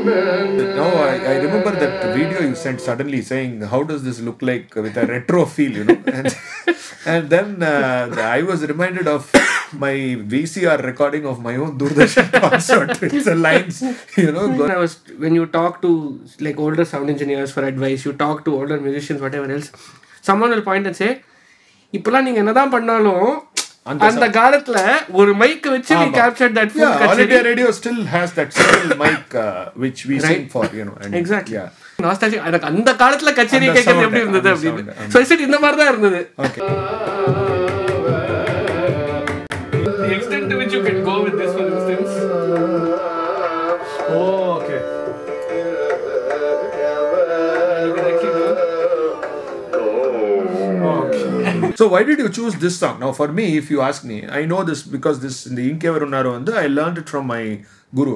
No, I remember that video you sent suddenly saying, how does this look like with a retro feel, you know? And then I was reminded of my VCR recording of my own Doordarshan concert with the lines, you know. When you talk to like older sound engineers for advice, you talk to older musicians, whatever else, someone will point and say, இப்பெல்லாம் நீங்க என்னதான் பண்ணாலும் அந்த காலத்துல ஒரு mic வச்சு we captured that full All India Radio still has that single mic which we sing for, you know. And, exactly. Nostalgia. எனக்கு அந்த காலத்துல கச்சேரி கேட்கிறது எப்படி இருந்தது அப்படின்னு. So I said இந்த மாதிரி தான் இருந்தது. Okay. The extent to which you can go with this, for instance. Oh, okay. You can actually do. So why did you choose this song? Now for me, if you ask me, I know this because this in the Inke Varunaru and I learned it from my guru.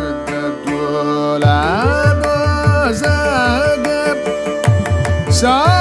So